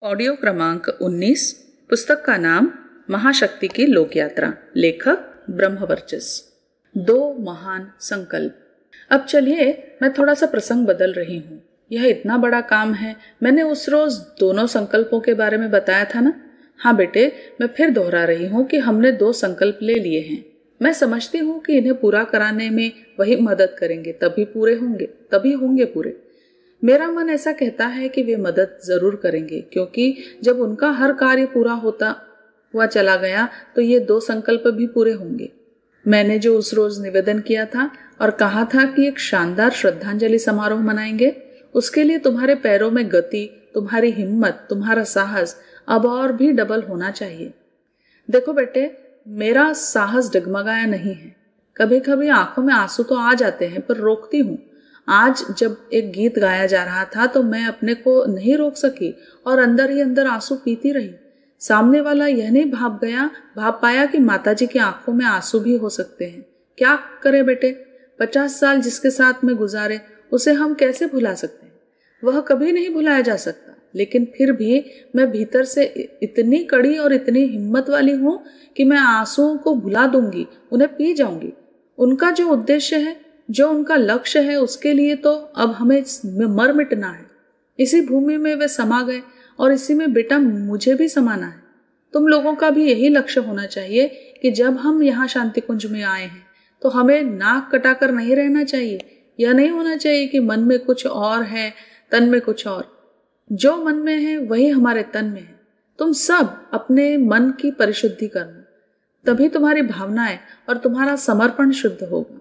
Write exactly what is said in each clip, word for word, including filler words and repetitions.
Audio क्रमांक उन्नीस। पुस्तक का नाम महाशक्ति की लोक यात्रा, लेखक ब्रह्मवर्चस्व। दो महान संकल्प। अब चलिए मैं थोड़ा सा प्रसंग बदल रही हूँ। यह इतना बड़ा काम है। मैंने उस रोज दोनों संकल्पों के बारे में बताया था ना। हाँ बेटे, मैं फिर दोहरा रही हूँ कि हमने दो संकल्प ले लिए हैं। मैं समझती हूँ कि इन्हें पूरा कराने में वही मदद करेंगे, तभी पूरे होंगे तभी होंगे पूरे। मेरा मन ऐसा कहता है कि वे मदद जरूर करेंगे, क्योंकि जब उनका हर कार्य पूरा होता हुआ चला गया तो ये दो संकल्प भी पूरे होंगे। मैंने जो उस रोज निवेदन किया था और कहा था कि एक शानदार श्रद्धांजलि समारोह मनाएंगे, उसके लिए तुम्हारे पैरों में गति, तुम्हारी हिम्मत, तुम्हारा साहस अब और भी डबल होना चाहिए। देखो बेटे, मेरा साहस डगमगाया नहीं है। कभी कभी आंखों में आंसू तो आ जाते हैं, पर रोकती हूँ। आज जब एक गीत गाया जा रहा था तो मैं अपने को नहीं रोक सकी और अंदर ही अंदर आंसू पीती रही। सामने वाला यह नहीं भाप गया भाप पाया कि माताजी की आंखों में आंसू भी हो सकते हैं। क्या करे बेटे, पचास साल जिसके साथ में गुजारे उसे हम कैसे भुला सकते हैं? वह कभी नहीं भुलाया जा सकता। लेकिन फिर भी मैं भीतर से इतनी कड़ी और इतनी हिम्मत वाली हूँ कि मैं आंसुओं को भुला दूंगी, उन्हें पी जाऊंगी। उनका जो उद्देश्य है, जो उनका लक्ष्य है, उसके लिए तो अब हमें मर मिटना है। इसी भूमि में वे समा गए और इसी में बेटा मुझे भी समाना है। तुम लोगों का भी यही लक्ष्य होना चाहिए कि जब हम यहाँ शांति कुंज में आए हैं तो हमें नाक कटाकर नहीं रहना चाहिए। यह नहीं होना चाहिए कि मन में कुछ और है, तन में कुछ और। जो मन में है वही हमारे तन में है। तुम सब अपने मन की परिशुद्धि करना, तभी तुम्हारी भावनाएं और तुम्हारा समर्पण शुद्ध होगा।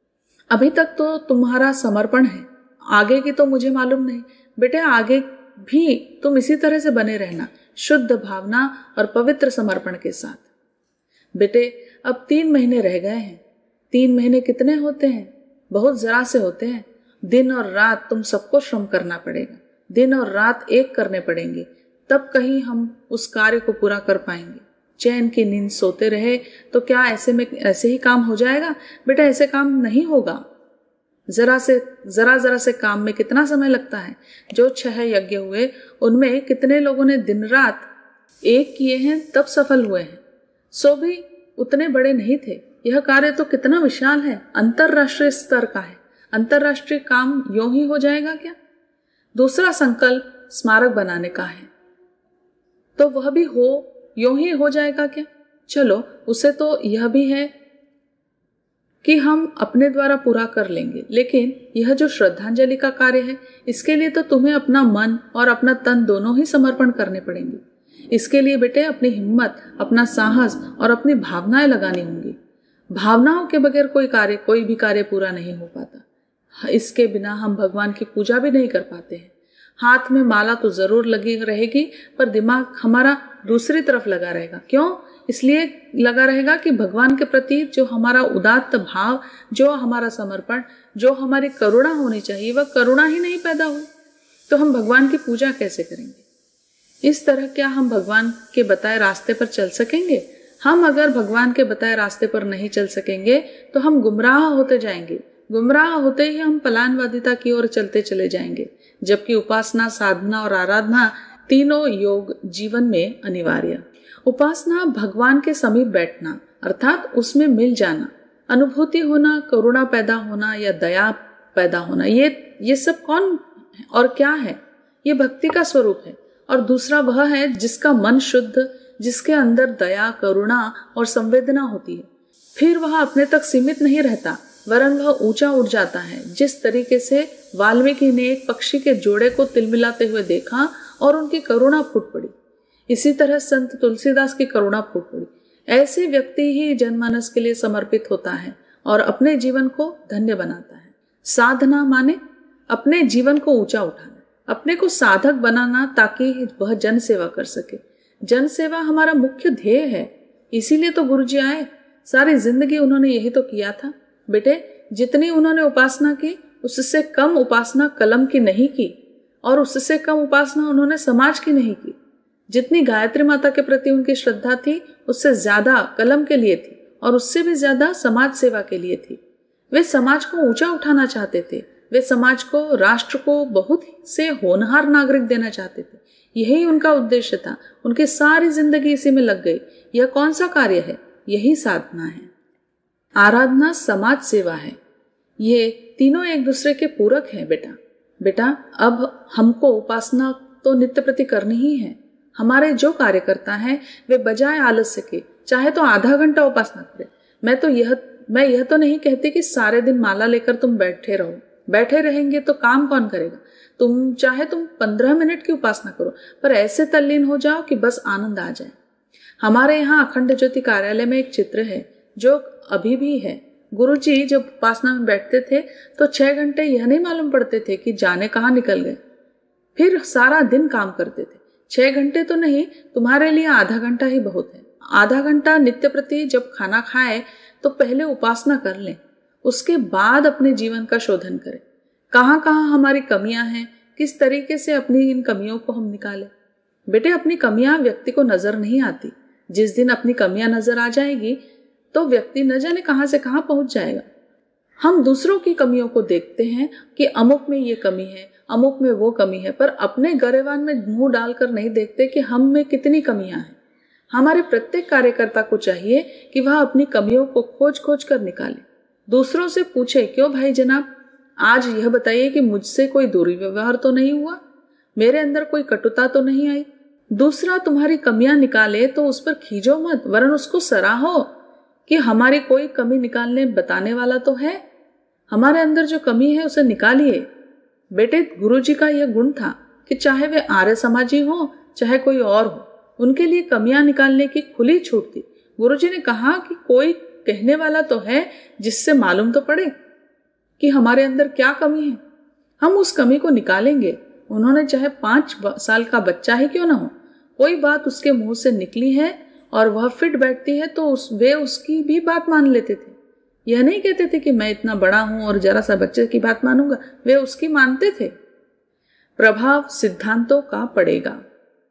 अभी तक तो तुम्हारा समर्पण है, आगे की तो मुझे मालूम नहीं। बेटे, आगे भी तुम इसी तरह से बने रहना, शुद्ध भावना और पवित्र समर्पण के साथ। बेटे, अब तीन महीने रह गए हैं। तीन महीने कितने होते हैं? बहुत जरा से होते हैं। दिन और रात तुम सबको श्रम करना पड़ेगा, दिन और रात एक करने पड़ेंगे, तब कहीं हम उस कार्य को पूरा कर पाएंगे। चैन की नींद सोते रहे तो क्या ऐसे में ऐसे ही काम हो जाएगा? बेटा, ऐसे काम नहीं होगा। जरा से जरा जरा से काम में कितना समय लगता है। जो छह यज्ञ हुए उनमें कितने लोगों ने दिन रात एक किए हैं, तब सफल हुए हैं। सो भी उतने बड़े नहीं थे। यह कार्य तो कितना विशाल है, अंतरराष्ट्रीय स्तर का है। अंतरराष्ट्रीय काम यूं ही हो जाएगा क्या? दूसरा संकल्प स्मारक बनाने का है, तो वह भी हो यूं ही हो जाएगा क्या? चलो, उसे तो यह भी है कि हम अपने द्वारा पूरा कर लेंगे। लेकिन यह जो श्रद्धांजलि का कार्य है, इसके लिए तो तुम्हें अपना मन और अपना तन दोनों ही समर्पण करने पड़ेंगे। इसके लिए बेटे अपनी हिम्मत, अपना साहस और अपनी भावनाएं लगानी होंगी। भावनाओं के बगैर कोई कार्य कोई भी कार्य पूरा नहीं हो पाता। इसके बिना हम भगवान की पूजा भी नहीं कर पाते हैं। हाथ में माला तो जरूर लगी रहेगी, पर दिमाग हमारा दूसरी तरफ लगा रहेगा। क्यों? इसलिए लगा रहेगा कि भगवान के प्रति जो हमारा उदात्त भाव, जो हमारा समर्पण, जो हमारी करुणा होनी चाहिए, वह करुणा ही नहीं पैदा हुई तो हम भगवान की पूजा कैसे करेंगे? इस तरह क्या हम भगवान के बताए रास्ते पर चल सकेंगे? हम अगर भगवान के बताए रास्ते पर नहीं चल सकेंगे तो हम गुमराह होते जाएंगे। गुमराह होते ही हम पलायनवादिता की ओर चलते चले जाएंगे। जबकि उपासना, साधना और आराधना तीनों योग जीवन में अनिवार्य। उपासना भगवान के समीप बैठना, अर्थात उसमें मिल जाना, अनुभूति होना, करुणा पैदा होना या दया पैदा होना। ये ये सब कौन और क्या है? ये भक्ति का स्वरूप है। और दूसरा वह है जिसका मन शुद्ध, जिसके अंदर दया, करुणा और संवेदना होती है। फिर वह अपने तक सीमित नहीं रहता, वरन वह ऊंचा उठ जाता है। जिस तरीके से वाल्मीकि ने एक पक्षी के जोड़े को तिलमिलाते हुए देखा और उनकी करुणा फूट पड़ी, इसी तरह संत तुलसीदास की करुणा फूट पड़ी। ऐसे व्यक्ति ही जनमानस के लिए समर्पित होता है और अपने जीवन को धन्य बनाता है। साधना माने अपने जीवन को ऊंचा उठाना, अपने को साधक बनाना, ताकि वह जन सेवा कर सके। जन सेवा हमारा मुख्य ध्येय है। इसीलिए तो गुरु जी आए। सारी जिंदगी उन्होंने यही तो किया था। बेटे, जितनी उन्होंने उपासना की, उससे कम उपासना कलम की नहीं की, और उससे कम उपासना उन्होंने समाज की नहीं की। जितनी गायत्री माता के प्रति उनकी श्रद्धा थी, उससे ज्यादा कलम के लिए थी, और उससे भी ज्यादा समाज सेवा के लिए थी। वे समाज को ऊंचा उठाना चाहते थे। वे समाज को, राष्ट्र को बहुत से होनहार नागरिक देना चाहते थे। यही उनका उद्देश्य था। उनकी सारी जिंदगी इसी में लग गई। यह कौन सा कार्य है? यही साधना है। आराधना समाज सेवा है। ये तीनों एक दूसरे के पूरक हैं बेटा। बेटा अब हमको उपासना तो नित्य प्रति करनी ही है। हमारे जो कार्यकर्ता हैं वे बजाय आलस्य के चाहे तो आधा घंटा उपासना करें। मैं तो यह मैं यह तो नहीं कहती कि सारे दिन माला लेकर तुम बैठे रहो। बैठे रहेंगे तो काम कौन करेगा? तुम चाहे तुम पंद्रह मिनट की उपासना करो, पर ऐसे तल्लीन हो जाओ कि बस आनंद आ जाए। हमारे यहाँ अखंड ज्योति कार्यालय में एक चित्र है जो अभी भी है। गुरुजी जब उपासना में बैठते थे तो छह घंटे यह नहीं मालूम पड़ते थे कि जाने कहाँ निकल गए। फिर सारा दिन काम करते थे। छह घंटे तो नहीं, तुम्हारे लिए आधा घंटा ही बहुत है। आधा घंटा नित्य प्रति जब खाना खाए तो पहले उपासना कर लें, उसके बाद अपने जीवन का शोधन करें। कहाँ कहाँ हमारी कमियां हैं, किस तरीके से अपनी इन कमियों को हम निकालें। बेटे अपनी कमियां व्यक्ति को नजर नहीं आती। जिस दिन अपनी कमियां नजर आ जाएगी तो व्यक्ति न जाने कहां से कहां पहुंच जाएगा। हम दूसरों की कमियों को देखते हैं कि अमुक में ये कमी है, अमुक में वो कमी है, पर अपने गरेबान में मुंह डालकर नहीं देखते कि हम में कितनी कमियां हैं। हमारे प्रत्येक कार्यकर्ता को चाहिए कि वह अपनी कमियों को खोज खोज कर निकाले। दूसरों से पूछे, क्यों भाई जनाब, आज यह बताइए कि मुझसे कोई दुर्व्यवहार तो नहीं हुआ, मेरे अंदर कोई कटुता तो नहीं आई। दूसरा तुम्हारी कमियां निकाले तो उस पर खींचो मत, वरन उसको सराहो कि हमारी कोई कमी निकालने बताने वाला तो है। हमारे अंदर जो कमी है उसे निकालिए। बेटे गुरुजी का यह गुण था कि चाहे वे आर्य समाजी हो चाहे कोई और हो, उनके लिए कमियां निकालने की खुली छूट थी। गुरुजी ने कहा कि कोई कहने वाला तो है जिससे मालूम तो पड़े कि हमारे अंदर क्या कमी है, हम उस कमी को निकालेंगे। उन्होंने चाहे पांच साल का बच्चा ही क्यों ना हो, कोई बात उसके मुंह से निकली है और वह फिट बैठती है तो उस वे उसकी भी बात मान लेते थे। यह नहीं कहते थे कि मैं इतना बड़ा हूं और जरा सा बच्चे की बात मानूंगा, वे उसकी मानते थे। प्रभाव सिद्धांतों का पड़ेगा।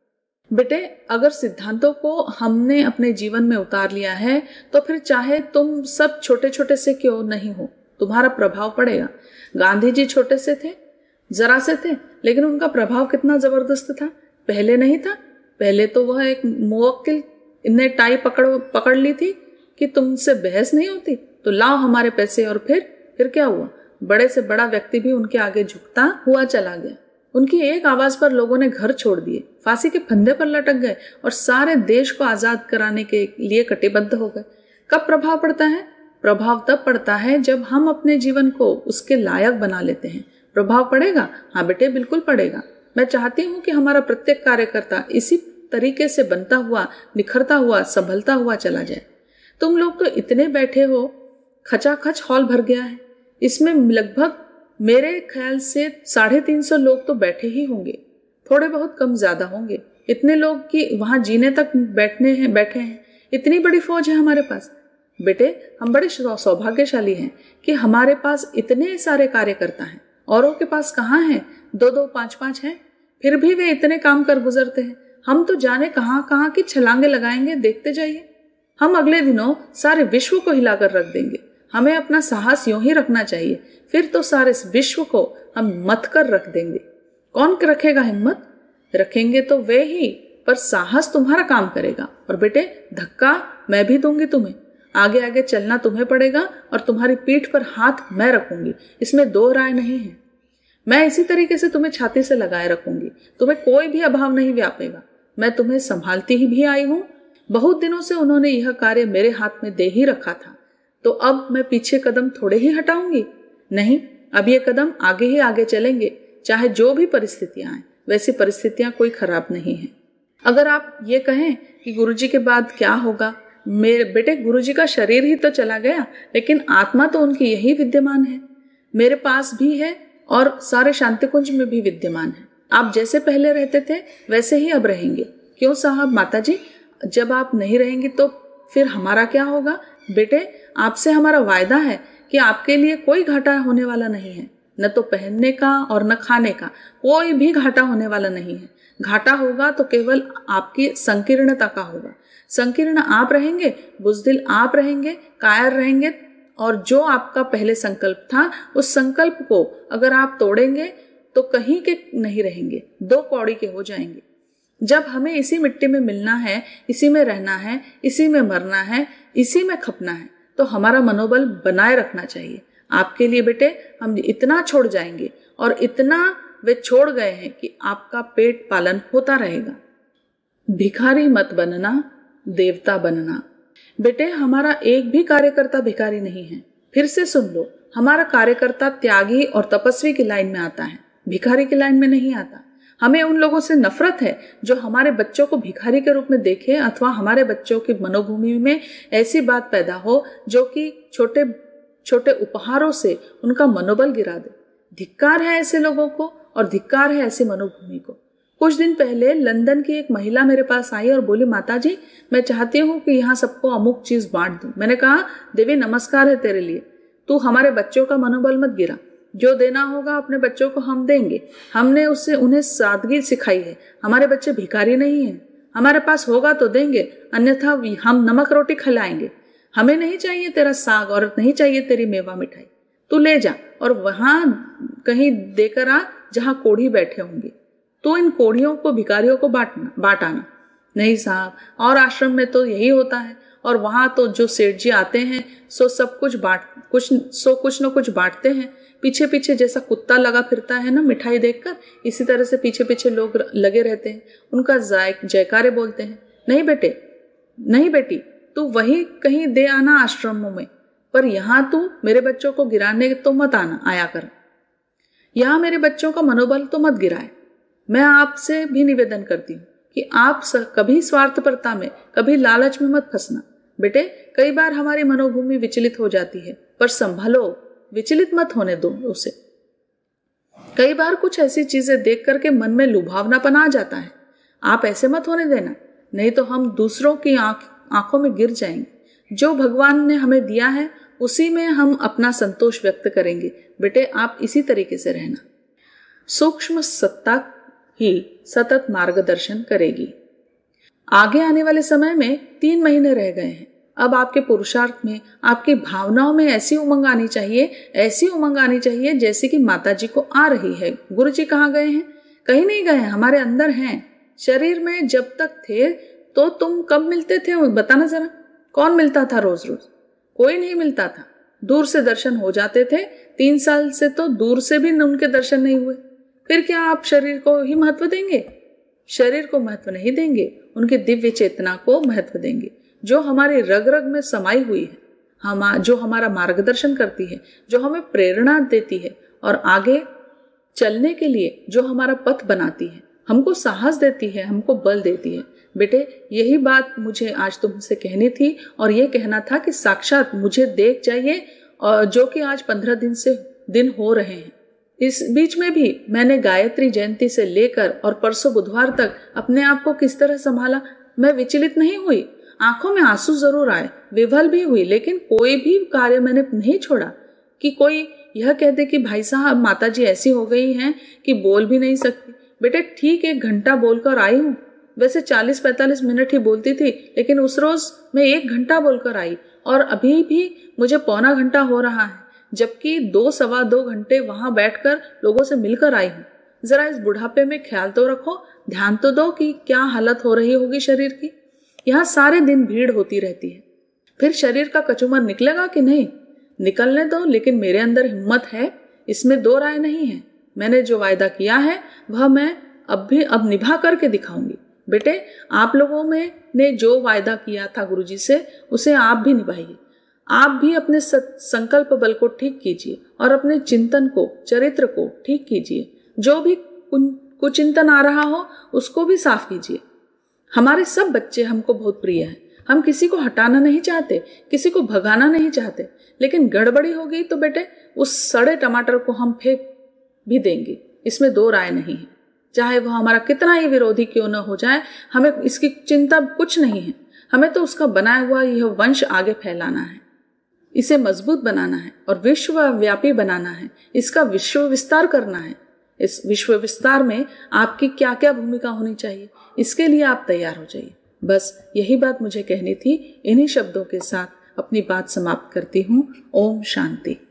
बेटे अगर सिद्धांतों को हमने अपने जीवन में उतार लिया है तो फिर चाहे तुम सब छोटे छोटे से क्यों नहीं हो, तुम्हारा प्रभाव पड़ेगा। गांधी जी छोटे से थे, जरा से थे, लेकिन उनका प्रभाव कितना जबरदस्त था। पहले नहीं था। पहले तो वह एक मुवक्किल ने टाई पकड़ पकड़ ली थी कि तुमसे बहस नहीं होती तो लाओ हमारे पैसे, और फिर फिर क्या हुआ? बड़े से बड़ा व्यक्ति भी उनके आगे झुकता हुआ चला गया। उनकी एक आवाज पर लोगों ने घर छोड़ दिए, फांसी के फंदे पर लटक गए और सारे देश को आजाद कराने के लिए कटिबद्ध हो गए। कब प्रभाव पड़ता है? प्रभाव तब पड़ता है जब हम अपने जीवन को उसके लायक बना लेते हैं। प्रभाव पड़ेगा? हाँ बेटे बिल्कुल पड़ेगा। मैं चाहती हूँ कि हमारा प्रत्येक कार्यकर्ता इसी तरीके से बनता हुआ, निखरता हुआ, संभलता हुआ चला जाए। तुम लोग तो इतने बैठे हो, खचाखच हॉल भर गया है। इसमें लगभग मेरे ख्याल से साढ़े तीन सौ लोग तो बैठे ही होंगे, थोड़े बहुत कम ज्यादा होंगे। इतने लोग कि वहां जीने तक बैठने हैं बैठे हैं। इतनी बड़ी फौज है हमारे पास। बेटे हम बड़े सौभाग्यशाली हैं कि हमारे पास इतने सारे कार्यकर्ता हैं। औरों के पास कहाँ हैं? दो दो पांच पांच हैं, फिर भी वे इतने काम कर गुजरते हैं। हम तो जाने कहाँ कहाँ की छलांगे लगाएंगे, देखते जाइए। हम अगले दिनों सारे विश्व को हिलाकर रख देंगे। हमें अपना साहस यूं ही रखना चाहिए, फिर तो सारे विश्व को हम मत कर रख देंगे। कौन रखेगा हिम्मत? रखेंगे तो वे ही, पर साहस तुम्हारा काम करेगा। और बेटे धक्का मैं भी दूंगी तुम्हें, आगे आगे चलना तुम्हें पड़ेगा और तुम्हारी पीठ पर हाथ मैं रखूंगी, इसमें दो राय नहीं है। मैं इसी तरीके से तुम्हें छाती से लगाए रखूंगी, तुम्हें कोई भी अभाव नहीं व्यापेगा। मैं तुम्हें संभालती ही भी आई हूँ। बहुत दिनों से उन्होंने यह कार्य मेरे हाथ में दे ही रखा था, तो अब मैं पीछे कदम थोड़े ही हटाऊंगी? नहीं, अब ये कदम आगे ही आगे चलेंगे, चाहे जो भी परिस्थितियां आए। वैसी परिस्थितियां कोई खराब नहीं है। अगर आप ये कहें कि गुरुजी के बाद क्या होगा, मेरे बेटे गुरुजी का शरीर ही तो चला गया, लेकिन आत्मा तो उनकी यही विद्यमान है, मेरे पास भी है और सारे शांति कुंज में भी विद्यमान है। आप जैसे पहले रहते थे वैसे ही अब रहेंगे। क्यों साहब माता जी, जब आप नहीं रहेंगी तो फिर हमारा क्या होगा? बेटे आपसे हमारा वायदा है कि आपके लिए कोई घाटा होने वाला नहीं है, न तो पहनने का और न खाने का, कोई भी घाटा होने वाला नहीं है। घाटा होगा तो केवल आपकी संकीर्णता का होगा। संकीर्ण आप रहेंगे, बुजदिल आप रहेंगे, कायर रहेंगे, और जो आपका पहले संकल्प था उस संकल्प को अगर आप तोड़ेंगे तो कहीं के नहीं रहेंगे, दो कौड़ी के हो जाएंगे। जब हमें इसी मिट्टी में मिलना है, इसी में रहना है, इसी में मरना है, इसी में खपना है, तो हमारा मनोबल बनाए रखना चाहिए। आपके लिए बेटे हम इतना छोड़ जाएंगे और इतना वे छोड़ गए हैं कि आपका पेट पालन होता रहेगा। भिखारी मत बनना, देवता बनना। बेटे हमारा एक भी कार्यकर्ता भिखारी नहीं है। फिर से सुन लो, हमारा कार्यकर्ता त्यागी और तपस्वी की लाइन में आता है, भिखारी की लाइन में नहीं आता। हमें उन लोगों से नफरत है जो हमारे बच्चों को भिखारी के रूप में देखे, अथवा हमारे बच्चों की मनोभूमि में ऐसी बात पैदा हो जो कि छोटे छोटे उपहारों से उनका मनोबल गिरा दे। धिक्कार है ऐसे लोगों को और धिक्कार है ऐसी मनोभूमि को। कुछ दिन पहले लंदन की एक महिला मेरे पास आई और बोली, माता जी मैं चाहती हूँ कि यहाँ सबको अमुक चीज बांट दूं। मैंने कहा, देवी नमस्कार है तेरे लिए, तू हमारे बच्चों का मनोबल मत गिरा। जो देना होगा अपने बच्चों को हम देंगे। हमने उससे उन्हें सादगी सिखाई है। हमारे बच्चे भिखारी नहीं हैं। हमारे पास होगा तो देंगे, अन्यथा हम नमक रोटी खिलाएंगे। हमें नहीं चाहिए तेरा साग और नहीं चाहिए तेरी मेवा मिठाई। तू ले जा और वहां कहीं देकर आ जहां कोढ़ी बैठे होंगे। तो इन कोढ़ियों को, भिखारियों को बांटना बांट आना। नहीं साहब, और आश्रम में तो यही होता है, और वहां तो जो सेठ जी आते हैं सो सब कुछ बांट कुछ सो कुछ न कुछ बांटते हैं। पीछे पीछे जैसा कुत्ता लगा फिरता है ना मिठाई देखकर, इसी तरह से पीछे पीछे लोग लगे रहते हैं, उनका जयकारे बोलते हैं। नहीं बेटे, नहीं बेटी, तू वही कहीं दे आना आश्रमों में, पर यहां तू मेरे बच्चों को गिराने तो मत आना आया कर। यहां मेरे बच्चों का मनोबल तो मत गिराए। मैं आपसे भी निवेदन करती हूँ कि आप कभी स्वार्थपरता में, कभी लालच में मत फंसना। बेटे कई बार हमारी मनोभूमि विचलित हो जाती है, पर संभलो, विचलित मत होने दो उसे। कई बार कुछ ऐसी चीजें देख करके मन में लुभावनापन आ जाता है। आप ऐसे मत होने देना, नहीं तो हम दूसरों की आंख आंखों में गिर जाएंगे। जो भगवान ने हमें दिया है उसी में हम अपना संतोष व्यक्त करेंगे। बेटे आप इसी तरीके से रहना। सूक्ष्म सत्ता ही सतत मार्गदर्शन करेगी। आगे आने वाले समय में तीन महीने रह गए हैं। अब आपके पुरुषार्थ में, आपकी भावनाओं में ऐसी उमंग आनी चाहिए, ऐसी उमंग आनी चाहिए जैसे कि माता जी को आ रही है। गुरु जी कहाँ गए हैं? कहीं नहीं गए हैं, हमारे अंदर हैं। शरीर में जब तक थे तो तुम कब मिलते थे बताना जरा। कौन मिलता था रोज रोज? कोई नहीं मिलता था। दूर से दर्शन हो जाते थे। तीन साल से तो दूर से भी उनके दर्शन नहीं हुए। फिर क्या आप शरीर को ही महत्व देंगे? शरीर को महत्व नहीं देंगे, उनकी दिव्य चेतना को महत्व देंगे जो हमारी रग रग में समाई हुई है, हम जो हमारा मार्गदर्शन करती है, जो हमें प्रेरणा देती है और आगे चलने के लिए जो हमारा पथ बनाती है, हमको साहस देती है, हमको बल देती है। बेटे यही बात मुझे आज तुमसे कहनी थी और ये कहना था कि साक्षात मुझे देख जाइए, और जो कि आज पंद्रह दिन से दिन हो रहे हैं। इस बीच में भी मैंने गायत्री जयंती से लेकर और परसों बुधवार तक अपने आप को किस तरह संभाला। मैं विचलित नहीं हुई, आंखों में आंसू जरूर आए, विवल भी हुई, लेकिन कोई भी कार्य मैंने नहीं छोड़ा कि कोई यह कह दे कि भाई साहब माता जी ऐसी हो गई हैं कि बोल भी नहीं सकती। बेटे ठीक एक घंटा बोलकर आई हूँ। वैसे चालीस पैंतालीस मिनट ही बोलती थी, लेकिन उस रोज मैं एक घंटा बोलकर आई और अभी भी मुझे पौना घंटा हो रहा है, जबकि दो सवा दो घंटे वहां बैठकर लोगों से मिलकर आई हूँ। जरा इस बुढ़ापे में ख्याल तो रखो, ध्यान तो दो कि क्या हालत हो रही होगी शरीर की। यहाँ सारे दिन भीड़ होती रहती है। फिर शरीर का कचूमर निकलेगा कि नहीं? निकलने दो, लेकिन मेरे अंदर हिम्मत है, इसमें दो राय नहीं है। मैंने जो वायदा किया है वह मैं अब भी अब निभा करके दिखाऊंगी। बेटे आप लोगों में ने जो वायदा किया था गुरुजी से, उसे आप भी निभाइए। आप भी अपने संकल्प बल को ठीक कीजिए और अपने चिंतन को, चरित्र को ठीक कीजिए। जो भी कुचिंतन आ रहा हो उसको भी साफ कीजिए। हमारे सब बच्चे हमको बहुत प्रिय हैं। हम किसी को हटाना नहीं चाहते, किसी को भगाना नहीं चाहते, लेकिन गड़बड़ी हो गई तो बेटे उस सड़े टमाटर को हम फेंक भी देंगे, इसमें दो राय नहीं है। चाहे वह हमारा कितना ही विरोधी क्यों न हो जाए, हमें इसकी चिंता कुछ नहीं है। हमें तो उसका बनाया हुआ यह वंश आगे फैलाना है, इसे मजबूत बनाना है और विश्वव्यापी बनाना है। इसका विश्व विस्तार करना है। इस विश्व विस्तार में आपकी क्या क्या भूमिका होनी चाहिए, इसके लिए आप तैयार हो जाइए। बस यही बात मुझे कहनी थी। इन्हीं शब्दों के साथ अपनी बात समाप्त करती हूँ। ओम शांति।